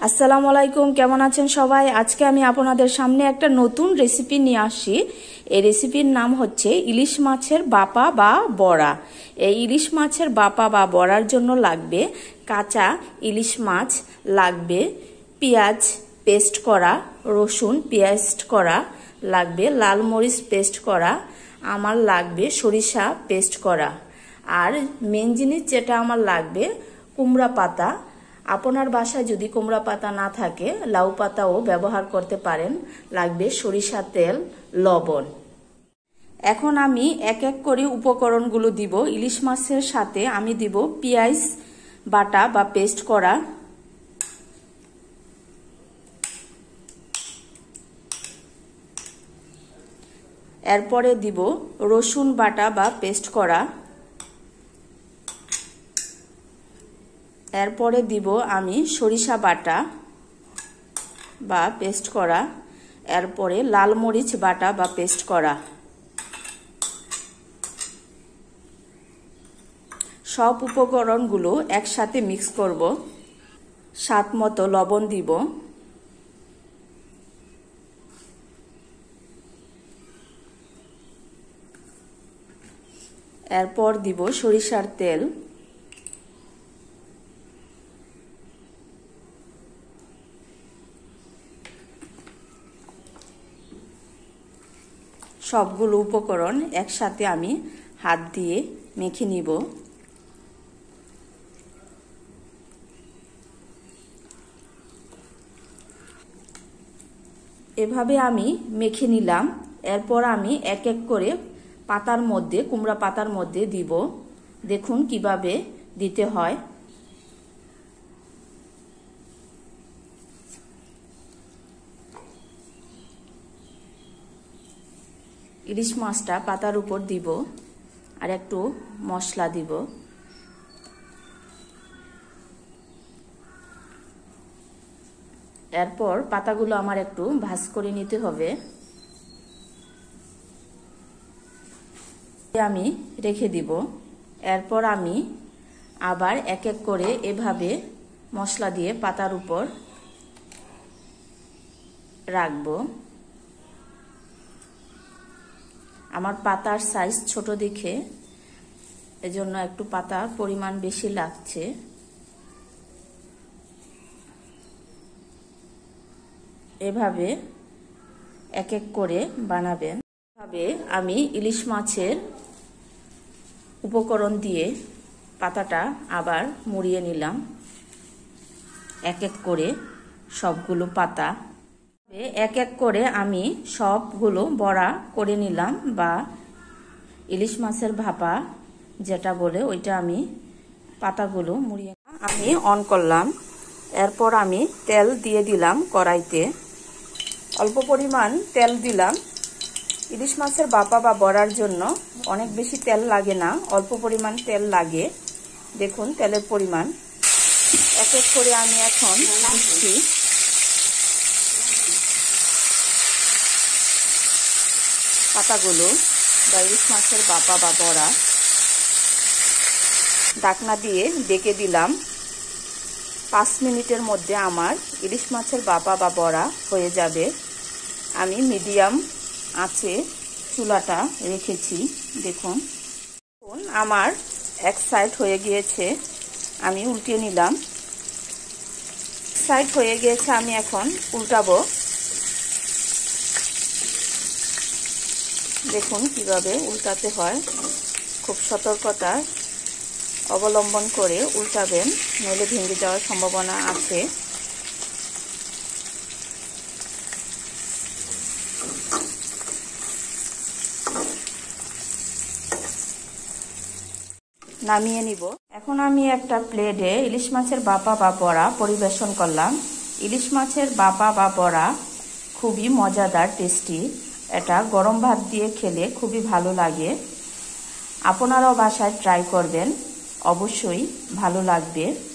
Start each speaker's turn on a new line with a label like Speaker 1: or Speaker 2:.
Speaker 1: আসসালামু আলাইকুম, কেমন আছেন সবাই? আজকে আমি আপনাদের সামনে একটা নতুন রেসিপি নিয়ে আসি। এই রেসিপির নাম হচ্ছে ইলিশ মাছের বাপা বা বড়া। এই ইলিশ মাছের বাপা বা বড়ার জন্য লাগবে কাঁচা ইলিশ মাছ, লাগবে পেঁয়াজ পেস্ট করা, রসুন পেস্ট করা, লাগবে লাল মরিচ পেস্ট করা, আমার লাগবে সরিষা পেস্ট করা। আর মেন জিনিস যেটা আমার লাগবে কুমড়া পাতা। আপনার বাসায় যদি কুমড়া পাতা না থাকে লাউ পাতাও ব্যবহার করতে পারেন। লাগবে সরিষা তেল, লবণ। এখন আমি এক এক করে উপকরণগুলো দিব। ইলিশ মাছের সাথে আমি দিব পেঁয়াজ বাটা বা পেস্ট করা, এরপরে দিব রসুন বাটা বা পেস্ট করা, এরপরে দিব আমি সরিষা বাটা বা পেস্ট করা, এরপরে লাল মরিচ বাটা বা পেস্ট করা। সব উপকরণগুলো একসাথে মিক্স করব। স্বাদ মতো লবণ দিব, এরপর দিব সরিষার তেল, সবগুলো উপকরণ একসাথে আমি হাত দিয়ে মেখে নিব। এভাবে আমি মেখে নিলাম। এরপর আমি এক এক করে পাতার মধ্যে, কুমড়া পাতার মধ্যে দিব। দেখুন কিভাবে দিতে হয়। ইলিশ মাছটা পাতার উপর দিব আর একটু মশলা দিব। এরপর পাতাগুলো আমার একটু ভাজ করে নিতে হবে। আমি রেখে দিব। এরপর আমি আবার এক এক করে এভাবে মশলা দিয়ে পাতার উপর রাখবো। আমার পাতার সাইজ ছোট দেখে এজন্য একটু পাতার পরিমাণ বেশি লাগছে। এভাবে এক এক করে বানাবেন। এভাবে আমি ইলিশ মাছের উপকরণ দিয়ে পাতাটা আবার মুড়িয়ে নিলাম। এক এক করে সবগুলো পাতা এক এক করে আমি সবগুলো বড়া করে নিলাম, বা ইলিশ মাছের ভাপা যেটা বলে ওইটা আমি পাতাগুলো মুড়িয়ে আমি অন করলাম। এরপর আমি তেল দিয়ে দিলাম কড়াইতে। অল্প পরিমাণ তেল দিলাম। ইলিশ মাছের ভাপা বা বড়ার জন্য অনেক বেশি তেল লাগে না, অল্প পরিমাণ তেল লাগে। দেখুন তেলের পরিমাণ। এক এক করে আমি এখন দিচ্ছি। পাতাগুলো বা ইলিশ মাছের ভাপা বা বড়া ঢাকনা দিয়ে ডেকে দিলাম। 5 মিনিটের মধ্যে আমার ইলিশ মাছের ভাপা বা বড়া হয়ে যাবে। আমি মিডিয়াম আঁচে চুলাটা রেখেছি। দেখুন আমার এক সাইড হয়ে গিয়েছে, আমি উল্টিয়ে নিলাম। সাইড হয়ে গিয়েছে, আমি এখন উল্টাবো। দেখুন কিভাবে উল্টাতে হয়। খুব সতর্কতা অবলম্বন করে উল্টাবেন, নইলে ভেঙে যাওয়ার সম্ভাবনা আছে। নামিয়ে নিব। এখন আমি একটা প্লেটে ইলিশ মাছের ভাপা বা বড়া পরিবেশন করলাম। ইলিশ মাছের ভাপা বা বড়া খুবই মজাদার, টেস্টি। এটা গরম ভাত দিয়ে খেলে খুবই ভালো লাগে। আপনারাও বাসায় ট্রাই করবেন, অবশ্যই ভালো লাগবে।